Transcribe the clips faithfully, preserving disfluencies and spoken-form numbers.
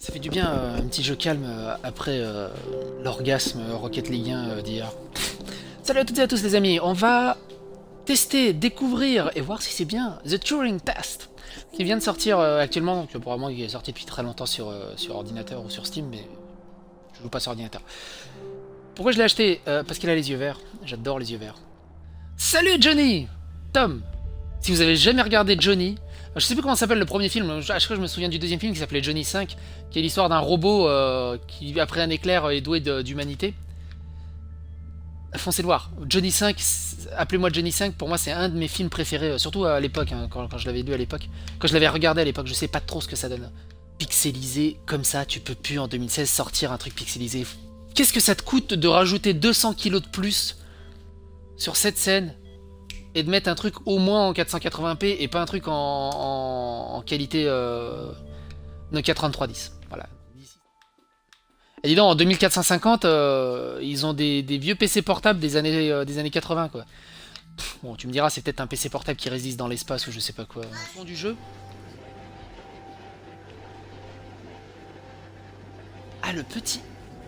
Ça fait du bien, euh, un petit jeu calme euh, après euh, l'orgasme Rocket League un euh, d'hier. Salut à toutes et à tous les amis, on va tester, découvrir et voir si c'est bien The Turing Test, qui vient de sortir euh, actuellement, donc probablement il est sorti depuis très longtemps sur, euh, sur ordinateur ou sur Steam, mais je joue pas sur ordinateur. Pourquoi je l'ai acheté? euh, Parce qu'il a les yeux verts, j'adore les yeux verts. Salut Johnny! Tom! Si vous avez jamais regardé Johnny, je sais plus comment s'appelle le premier film, à chaque fois je me souviens du deuxième film qui s'appelait Johnny cinq, qui est l'histoire d'un robot euh, qui, après un éclair, est doué d'humanité. Foncez le voir. Johnny cinq, appelez-moi Johnny cinq, pour moi c'est un de mes films préférés, surtout à l'époque, hein, quand, quand je l'avais lu à l'époque. Quand je l'avais regardé à l'époque, je sais pas trop ce que ça donne. Pixelisé, comme ça, tu peux plus en deux mille seize sortir un truc pixelisé. Qu'est-ce que ça te coûte de rajouter deux cents kilos de plus sur cette scène et de mettre un truc au moins en quatre cent quatre-vingts p et pas un truc en, en, en qualité euh, Nokia trente-trois dix. Voilà. Et dis donc, en deux mille quatre cent cinquante, euh, ils ont des, des vieux P C portables des années, euh, des années quatre-vingts, quoi. Bon, tu me diras, c'est peut-être un P C portable qui résiste dans l'espace ou je sais pas quoi. Le fond du jeu. Ah, le petit...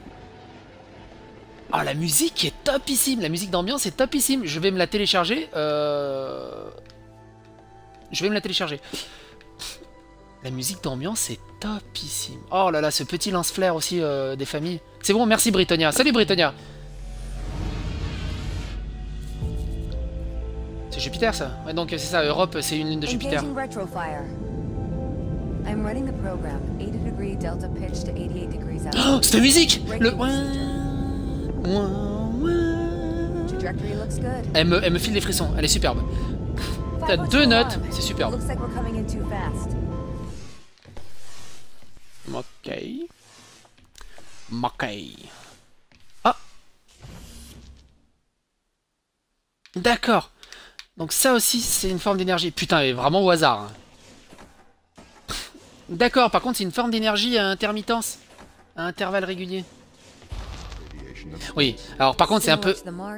Ah, la musique est topissime. La musique d'ambiance est topissime. Je vais me la télécharger. Euh... Je vais me la télécharger. La musique d'ambiance est topissime. Oh là là, ce petit lance-flair aussi euh, des familles. C'est bon, merci Britannia. Salut Britannia. C'est Jupiter ça? Ouais, donc c'est ça, Europe, c'est une lune de Jupiter. Oh, cette musique! Le... Elle me, elle me file des frissons, elle est superbe. T'as deux notes, c'est superbe. Ok. Ok. Ah! D'accord. Donc ça aussi, c'est une forme d'énergie. Putain, mais vraiment au hasard. Hein. D'accord, par contre, c'est une forme d'énergie à intermittence. À intervalles réguliers. Oui, alors par contre, c'est un peu...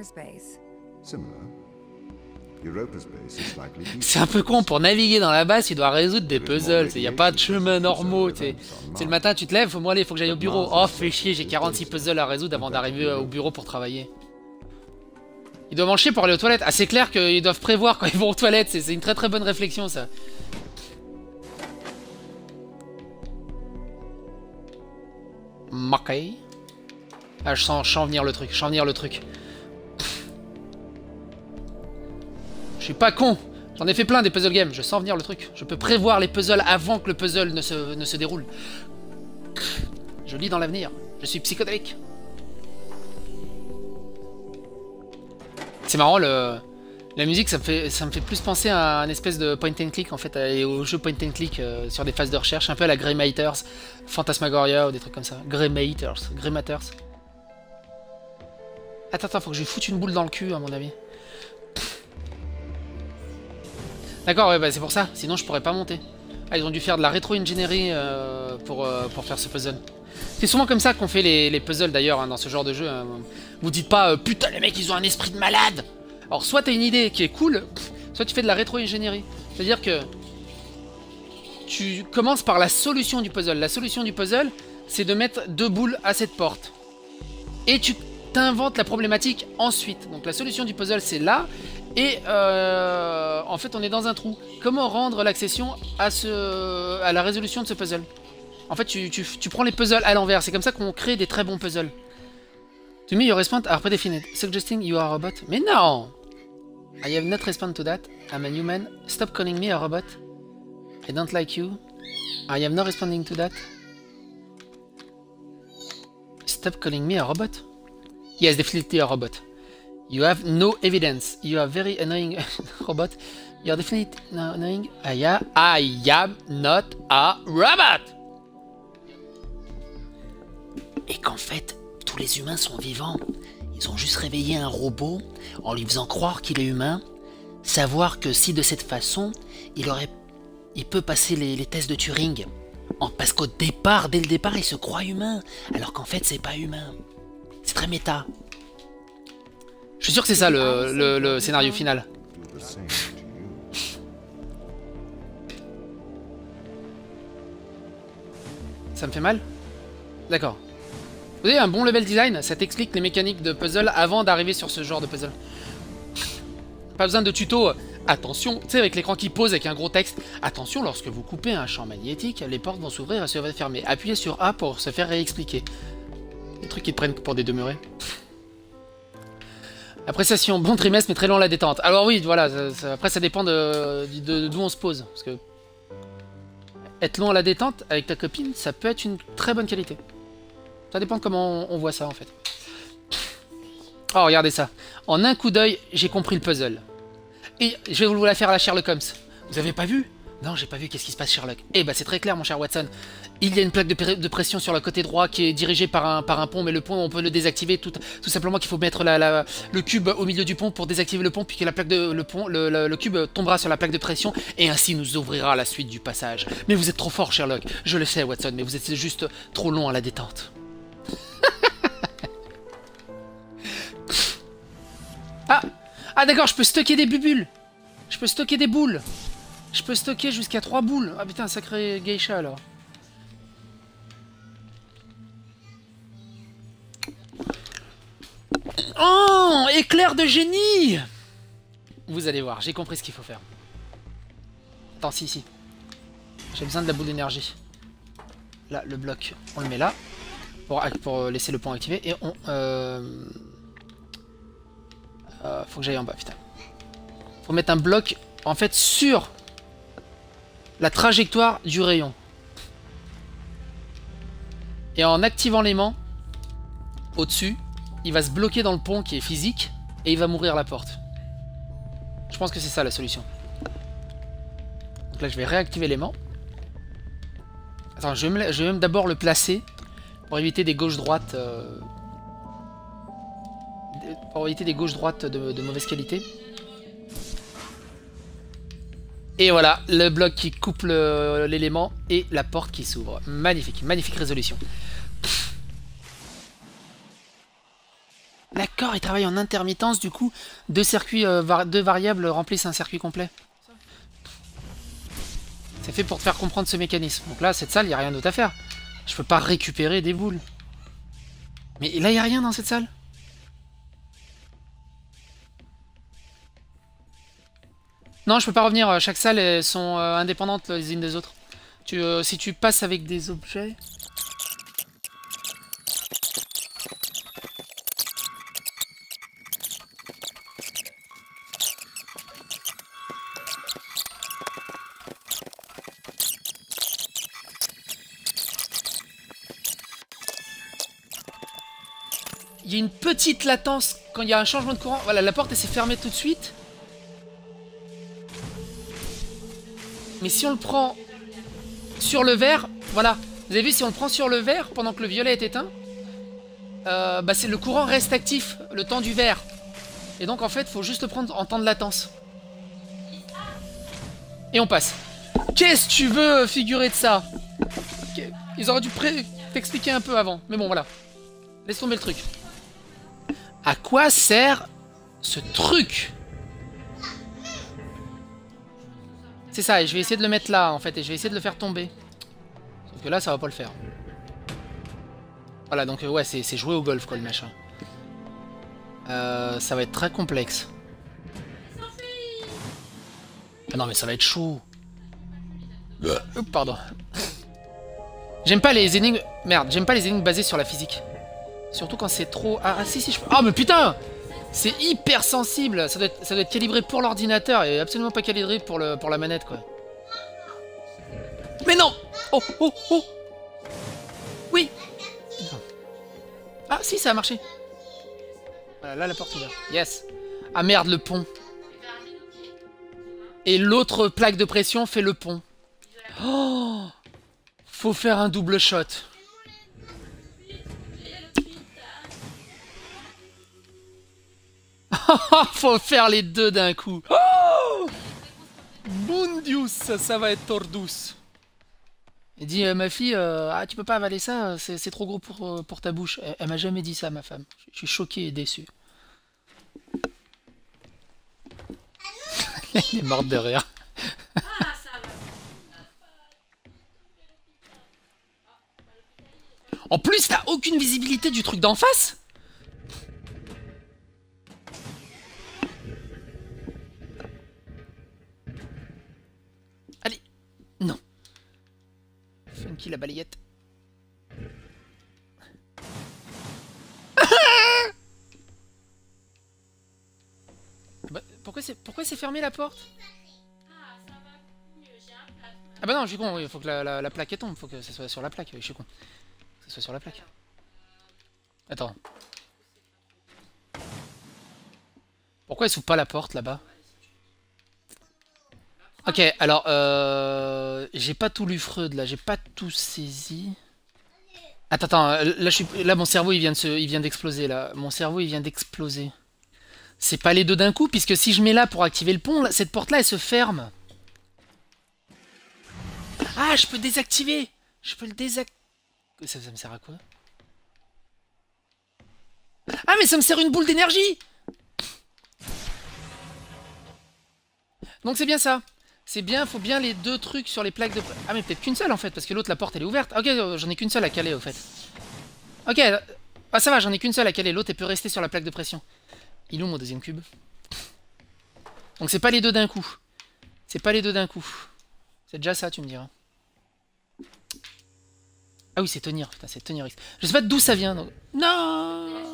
C'est un peu con, pour naviguer dans la base, tu dois résoudre des puzzles, il n'y a pas de chemin normaux, c'est le matin, tu te lèves, faut moi aller, faut que j'aille au bureau. Oh, fais chier, j'ai quarante-six puzzles à résoudre avant d'arriver au bureau pour travailler. Ils doivent en chier pour aller aux toilettes. Ah, c'est clair qu'ils doivent prévoir quand ils vont aux toilettes, c'est une très très bonne réflexion, ça. Ok. Ah, je sens, je sens venir le truc, je sens venir le truc. Je suis pas con. J'en ai fait plein des puzzle games, je sens venir le truc. Je peux prévoir les puzzles avant que le puzzle ne se, ne se déroule. Je lis dans l'avenir. Je suis psychodélique. C'est marrant, le... la musique, ça me, fait, ça me fait plus penser à un espèce de point and click, en fait, et au jeu point and click euh, sur des phases de recherche, un peu à la Grey Matters, Phantasmagoria ou des trucs comme ça. Grey Matters, Grey Matters. Attends, attends, faut que je lui foute une boule dans le cul, à mon avis. D'accord, ouais, bah c'est pour ça, sinon je pourrais pas monter. Ah, ils ont dû faire de la rétro-ingénierie euh, pour, euh, pour faire ce puzzle. C'est souvent comme ça qu'on fait les, les puzzles d'ailleurs, hein, dans ce genre de jeu. Hein. Vous dites pas, euh, putain, les mecs, ils ont un esprit de malade. Alors, soit t'as une idée qui est cool, soit tu fais de la rétro-ingénierie. C'est-à-dire que tu commences par la solution du puzzle. La solution du puzzle, c'est de mettre deux boules à cette porte. Et tu t'inventes la problématique ensuite. Donc la solution du puzzle, c'est là. Et euh, en fait, on est dans un trou. Comment rendre l'accession à, ce, à la résolution de ce puzzle? En fait, tu, tu, tu prends les puzzles à l'envers. C'est comme ça qu'on crée des très bons puzzles. To me, your response are predefined, suggesting you are a robot. Mais non! I have not responded to that. I'm a human. Stop calling me a robot. I don't like you. I am not responding to that. Stop calling me a robot. Yes, definitely a robot. You have no evidence. You are very annoying robot. You are definitely annoying. I am, I am not a robot. Et qu'en fait, tous les humains sont vivants. Ils ont juste réveillé un robot en lui faisant croire qu'il est humain. Savoir que si de cette façon, il aurait, il peut passer les, les tests de Turing. En, parce qu'au départ, dès le départ, il se croit humain. Alors qu'en fait, c'est pas humain. C'est très méta. Je suis sûr que c'est ça le, le, le scénario final. Ça me fait mal? D'accord. Vous avez un bon level design, ça t'explique les mécaniques de puzzle avant d'arriver sur ce genre de puzzle. Pas besoin de tuto. Attention, tu sais, avec l'écran qui pose avec un gros texte. Attention, lorsque vous coupez un champ magnétique, les portes vont s'ouvrir et se fermer. Appuyez sur A pour se faire réexpliquer. Des trucs qui te prennent pour des demeurés. Appréciation, bon trimestre mais très long à la détente. Alors oui, voilà, ça, ça, après ça dépend de d'où de, de, on se pose. Parce que être long à la détente avec ta copine, ça peut être une très bonne qualité. Ça dépend de comment on, on voit ça en fait. Oh, regardez ça. En un coup d'œil, j'ai compris le puzzle. Et je vais vous la faire à la Sherlock Holmes. Vous avez pas vu? Non, j'ai pas vu. Qu'est-ce qui se passe, Sherlock? Eh bah, c'est très clair, mon cher Watson. Il y a une plaque de, de pression sur le côté droit qui est dirigée par un, par un pont, mais le pont, on peut le désactiver tout, tout simplement qu'il faut mettre la, la, le cube au milieu du pont pour désactiver le pont, puis que la plaque de, le, pont, le, le, le cube tombera sur la plaque de pression, et ainsi nous ouvrira la suite du passage. Mais vous êtes trop fort, Sherlock. Je le sais, Watson, mais vous êtes juste trop long à la détente. Ah, ah d'accord, je peux stocker des bubules. Je peux stocker des boules. Je peux stocker jusqu'à trois boules. Ah putain, sacré geisha alors. Oh, éclair de génie. Vous allez voir, j'ai compris ce qu'il faut faire. Attends, si, si. J'ai besoin de la boule d'énergie. Là, le bloc, on le met là. Pour, pour laisser le pont activé. Et on... Euh... Euh, faut que j'aille en bas, putain. Faut mettre un bloc, en fait, sur la trajectoire du rayon. Et en activant l'aimant, au-dessus, il va se bloquer dans le pont qui est physique, et il va m'ouvrir la porte. Je pense que c'est ça la solution. Donc là, je vais réactiver l'aimant. Attends, je vais même d'abord le placer, pour éviter des gauches-droites... Euh... Pour éviter des gauches-droites de, de mauvaise qualité. Et voilà, le bloc qui coupe l'élément et la porte qui s'ouvre. Magnifique, magnifique résolution. D'accord, il travaille en intermittence, du coup, deux circuits, euh, var deux variables remplissent un circuit complet. C'est fait pour te faire comprendre ce mécanisme. Donc là, cette salle, il n'y a rien d'autre à faire. Je peux pas récupérer des boules. Mais là, il n'y a rien dans cette salle. Non, je peux pas revenir. Chaque salle, elles sont euh, indépendantes les unes des autres. Tu, euh, si tu passes avec des objets... Il y a une petite latence quand il y a un changement de courant. Voilà, la porte elle s'est fermée tout de suite. Mais si on le prend sur le vert, voilà. Vous avez vu, si on le prend sur le vert pendant que le violet est éteint, euh, bah c'est le courant reste actif le temps du vert. Et donc en fait, il faut juste le prendre en temps de latence. Et on passe. Qu'est-ce que tu veux figurer de ça? Ils auraient dû t'expliquer un peu avant. Mais bon, voilà. Laisse tomber le truc. À quoi sert ce truc? C'est ça, et je vais essayer de le mettre là, en fait, et je vais essayer de le faire tomber. Sauf que là, ça va pas le faire. Voilà, donc, ouais, c'est jouer au golf, quoi, le machin. Euh, ça va être très complexe. Ah non, mais ça va être chaud. Oups, pardon. J'aime pas les énigmes... Merde, j'aime pas les énigmes basées sur la physique. Surtout quand c'est trop... Ah, ah, si, si, je peux... Ah, mais putain! C'est hyper sensible. Ça doit être, ça doit être calibré pour l'ordinateur et absolument pas calibré pour, le, pour la manette, quoi. Mais non! Oh, oh, oh! Oui! Ah, si, ça a marché. Voilà, là, la porte ouverte. Yes. Ah, merde, le pont. Et l'autre plaque de pression fait le pont. Oh! Faut faire un double shot. Faut faire les deux d'un coup. Oh, bon Dieu, ça, ça va être tordous. Il dit, euh, ma fille, euh, ah, tu peux pas avaler ça, c'est trop gros pour, euh, pour ta bouche. Elle, elle m'a jamais dit ça, ma femme. Je suis choqué et déçu. Elle est morte de rire. En plus, t'as aucune visibilité du truc d'en face. Allez. Non. Funky la balayette. Bah, pourquoi c'est pourquoi c'est fermé la porte? Ah bah non, je suis con, il faut que la, la, la plaque tombe, faut que ça soit sur la plaque, je suis con. Que ça soit sur la plaque. Attends. Pourquoi elle s'ouvre pas la porte là-bas? Ok, alors euh... j'ai pas tout lu Freud là, j'ai pas tout saisi. Attends, attends, là, je suis... là mon cerveau il vient de se... il vient d'exploser là. Mon cerveau il vient d'exploser. C'est pas les deux d'un coup, puisque si je mets là pour activer le pont, là, cette porte là elle se ferme. Ah, je peux désactiver. Je peux le désactiver. Ça, ça me sert à quoi? Ah, mais ça me sert une boule d'énergie. Donc c'est bien ça. C'est bien, faut bien les deux trucs sur les plaques de... Ah, mais peut-être qu'une seule en fait, parce que l'autre la porte elle est ouverte. Ok, j'en ai qu'une seule à caler au fait. Ok, ah ça va, j'en ai qu'une seule à caler. L'autre elle peut rester sur la plaque de pression. Il est où mon deuxième cube? Donc c'est pas les deux d'un coup. C'est pas les deux d'un coup. C'est déjà ça, tu me diras. Ah oui, c'est tenir, putain, c'est tenir X. Je sais pas d'où ça vient, donc... Non.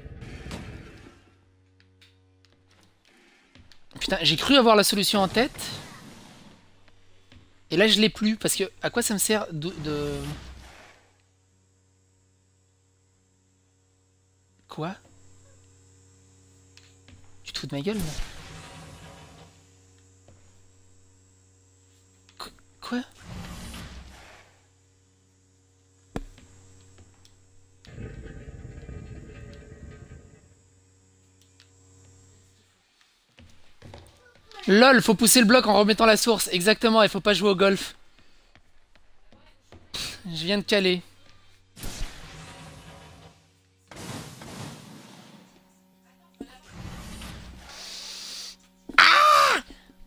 Putain, j'ai cru avoir la solution en tête. Et là, je l'ai plus, parce que... À quoi ça me sert de... de... Quoi? Tu te fous de ma gueule, là? Qu Quoi? LOL, faut pousser le bloc en remettant la source. Exactement, il faut pas jouer au golf. Je viens de caler. Ah!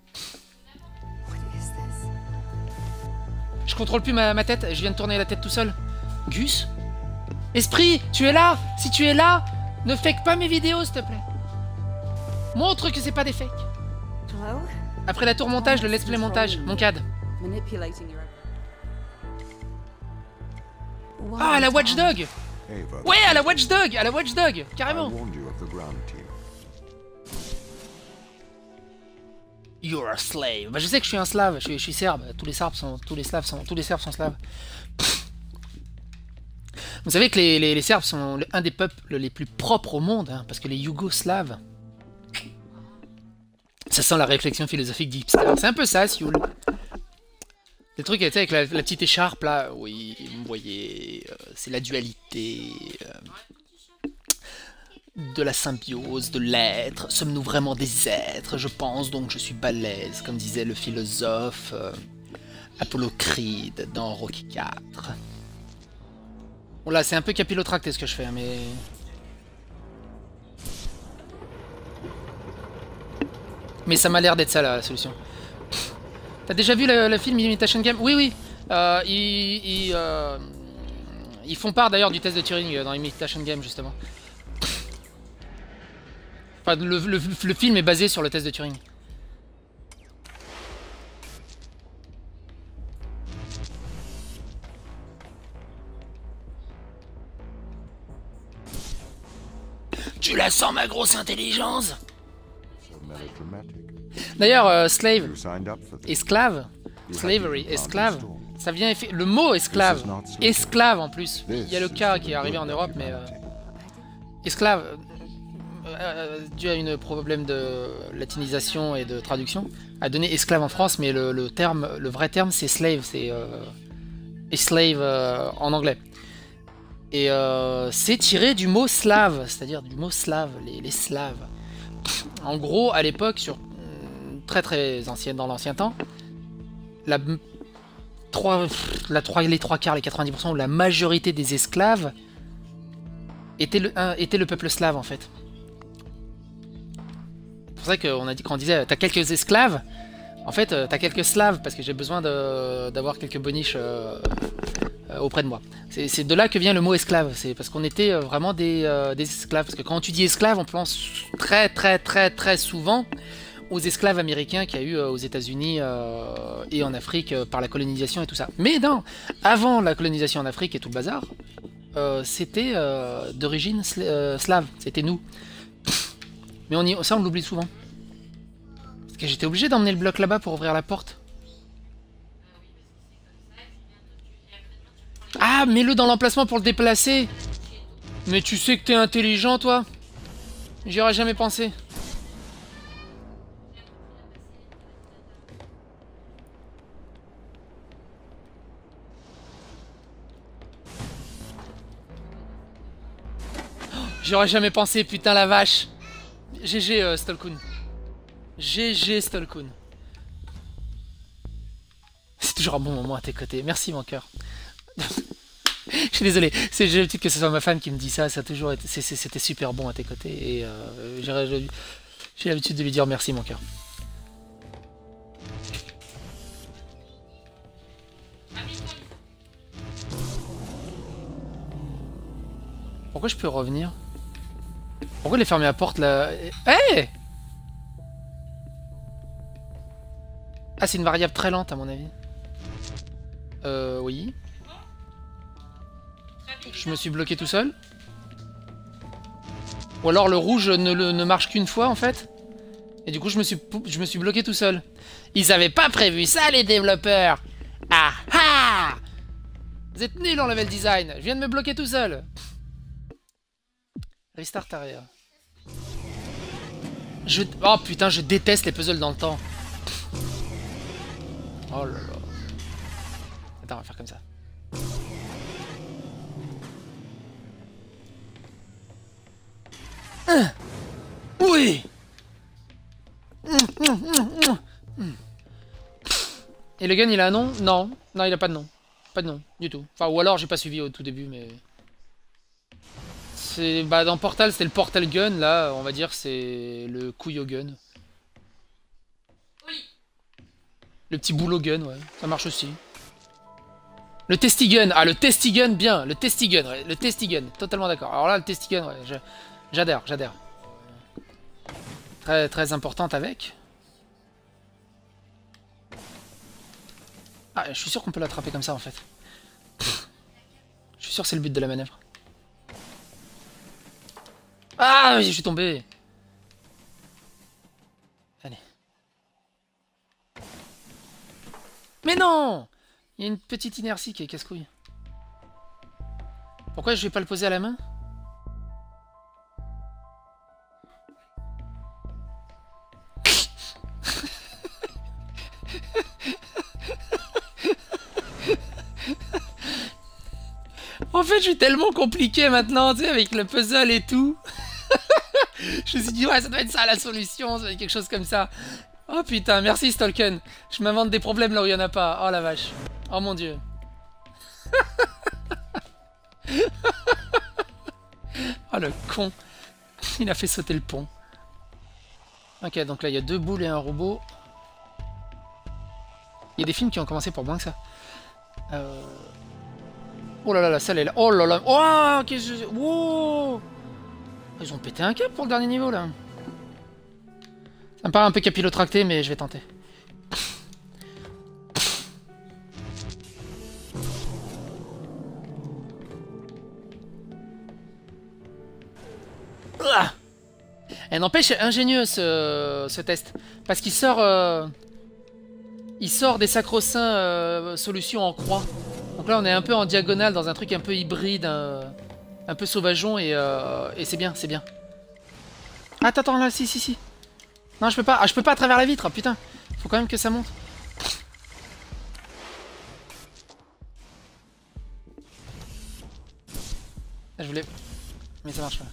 Je contrôle plus ma, ma tête, je viens de tourner la tête tout seul. Gus? Esprit, tu es là? Si tu es là, ne fake pas mes vidéos, s'il te plaît. Montre que c'est pas des fakes. Après la tour montage, le let's play montage, mon cad. Ah, à la Watchdog. Ouais, à la Watchdog, à la Watchdog, carrément. You're a slave. Bah je sais que je suis un slave, je suis, je suis serbe. Tous les serbes sont, tous les slaves sont, tous les serbes sont slaves. Pff. Vous savez que les, les, les serbes sont un des peuples les plus propres au monde, hein, parce que les yougoslaves. Ça sent la réflexion philosophique d'Hipster. C'est un peu ça, Sioul. Le truc, tu sais, avec la, la petite écharpe, là. Oui, vous voyez, euh, c'est la dualité euh, de la symbiose, de l'être. Sommes-nous vraiment des êtres? Je pense, donc je suis balèze, comme disait le philosophe euh, Apollocride dans Rocky quatre. Bon là, c'est un peu capillotracté ce que je fais, mais... Mais ça m'a l'air d'être ça la solution. T'as déjà vu le, le film Imitation Game? Oui, oui. Euh, ils, ils, euh, ils font part d'ailleurs du test de Turing dans Imitation Game, justement. Enfin, le, le, le film est basé sur le test de Turing. Tu la sens, ma grosse intelligence? D'ailleurs, euh, slave, esclave, slavery, esclave, ça vient... Le mot esclave, esclave en plus. Il y a le cas qui est arrivé en Europe, mais... Euh, esclave, euh, euh, dû à une problème de latinisation et de traduction, a donné esclave en France, mais le, le terme, le vrai terme, c'est slave, c'est... Euh, slave euh, en anglais. Et euh, c'est tiré du mot slave, c'est-à-dire du mot slave, les, les slaves. En gros, à l'époque, sur très très ancienne, dans l'ancien temps, la, trois, la trois, les trois quarts, les quatre-vingt-dix pour cent ou la majorité des esclaves étaient le, un, étaient le peuple slave en fait. C'est pour ça qu'on a dit, quand on disait t'as quelques esclaves, en fait t'as quelques slaves parce que j'ai besoin d'avoir quelques boniches euh, euh, auprès de moi. C'est de là que vient le mot esclave. C'est parce qu'on était euh, vraiment des, euh, des esclaves. Parce que quand tu dis esclave, on pense très très très très souvent aux esclaves américains qu'il y a eu euh, aux États-Unis euh, et en Afrique euh, par la colonisation et tout ça. Mais non, avant la colonisation en Afrique et tout le bazar, euh, c'était euh, d'origine sl euh, slave. C'était nous. Mais on y, ça, on l'oublie souvent. Parce que j'étais obligé d'emmener le bloc là-bas pour ouvrir la porte. Ah, mets-le dans l'emplacement pour le déplacer. Mais tu sais que t'es intelligent, toi. J'y aurais jamais pensé. J'y aurais jamais pensé, putain la vache. G G, euh, Stolkun. G G, Stolkun. C'est toujours un bon moment à tes côtés. Merci, mon cœur. Je suis désolé, j'ai l'habitude que ce soit ma femme qui me dit ça, ça a toujours été, c'était super bon à tes côtés et euh, j'ai l'habitude de lui dire merci mon cœur. Pourquoi je peux revenir? Pourquoi il est fermé à la porte là? Hey! Ah, c'est une variable très lente à mon avis. Euh, oui. Je me suis bloqué tout seul. Ou alors le rouge ne, le, ne marche qu'une fois en fait. Et du coup je me suis, je me suis bloqué tout seul. Ils avaient pas prévu ça les développeurs. Ah ah! Vous êtes nuls en level design. Je viens de me bloquer tout seul. Restart arrière. Je... Oh putain, je déteste les puzzles dans le temps. Oh là là. Attends, on va faire comme ça. Oui. Et le gun il a un nom? Non, non il a pas de nom. Pas de nom, du tout. Enfin ou alors j'ai pas suivi au tout début mais... C'est... Bah dans Portal c'était le Portal Gun, là on va dire c'est le Couillot Gun. Oui. Le petit boulot gun, ouais, ça marche aussi. Le Testigun, ah le Testigun bien, le Testigun, ouais, le Testigun, totalement d'accord. Alors là le Testigun, ouais, j'adhère, j'adhère. Très, très importante avec. Ah, je suis sûr qu'on peut l'attraper comme ça en fait. Je suis sûr que c'est le but de la manœuvre. Ah, je suis tombé. Allez. Mais non! Il y a une petite inertie qui est casse-couille. Pourquoi je vais pas le poser à la main? En fait, je suis tellement compliqué maintenant, tu sais, avec le puzzle et tout. Je me suis dit, ouais, ça doit être ça la solution, ça doit être quelque chose comme ça. Oh putain, merci Stolken. Je m'invente des problèmes là où il n'y en a pas. Oh la vache. Oh mon dieu. Oh le con. Il a fait sauter le pont. Ok, donc là il y a deux boules et un robot. Il y a des films qui ont commencé pour moins que ça. Euh... Oh là là, la salle est là. Oh là là. Oh, qu'est-ce que... Wow. Ils ont pété un câble pour le dernier niveau là. Ça me paraît un peu capillotracté, mais je vais tenter. Et n'empêche, ingénieux ce, ce test. Parce qu'il sort... Euh, il sort des sacro-saints euh, solutions en croix. Donc là, on est un peu en diagonale, dans un truc un peu hybride, un, un peu sauvageon, et, euh, et c'est bien, c'est bien. Attends, attends, là, si, si, si. Non, je peux pas. Ah, je peux pas à travers la vitre, putain. Faut quand même que ça monte. Ah, je voulais... Mais ça marche pas.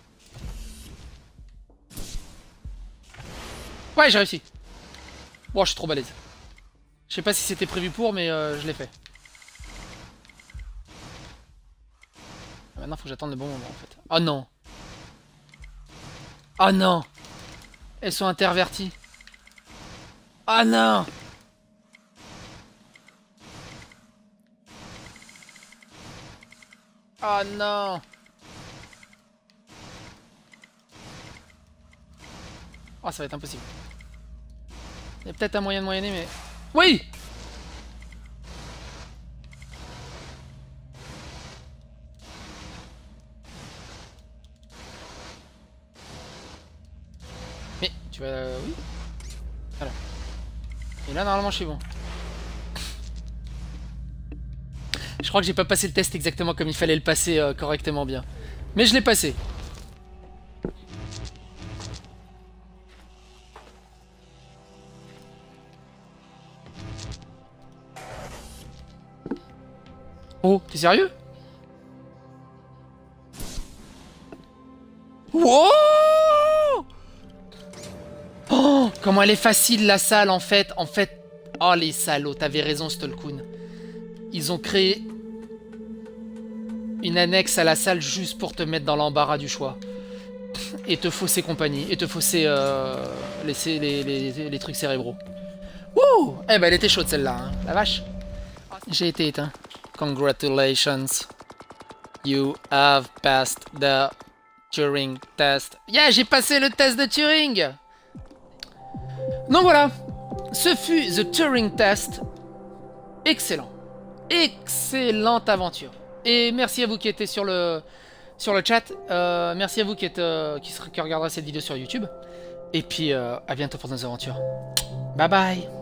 Ouais, j'ai réussi. Bon, je suis trop balèze. Je sais pas si c'était prévu pour, mais euh, je l'ai fait. Maintenant, faut que j'attende le bon moment, en fait. Oh non. Oh non. Elles sont interverties. Oh non. Oh non. Oh, ça va être impossible. Il y a peut-être un moyen de moyenner, mais... Oui! Mais, tu vas... Oui. Voilà. Et là, normalement, je suis bon. Je crois que j'ai pas passé le test exactement comme il fallait le passer euh, correctement bien. Mais je l'ai passé. Oh, t'es sérieux? Wow! Oh, comment elle est facile la salle en fait. En fait... Oh les salauds, t'avais raison Stolkun. Ils ont créé une annexe à la salle juste pour te mettre dans l'embarras du choix. Et te fausser compagnie. Et te fausser euh, laisser les, les, les, les trucs cérébraux. Wouh! Eh ben elle était chaude celle-là, hein. La vache. J'ai été éteint. Congratulations. You have passed the Turing test. Yeah, j'ai passé le test de Turing. Donc voilà. Ce fut The Turing Test. Excellent. Excellente aventure. Et merci à vous qui étiez sur le, sur le chat. Euh, merci à vous qui, êtes, euh, qui, qui regarderez cette vidéo sur YouTube. Et puis, euh, à bientôt pour nos aventures. Bye bye.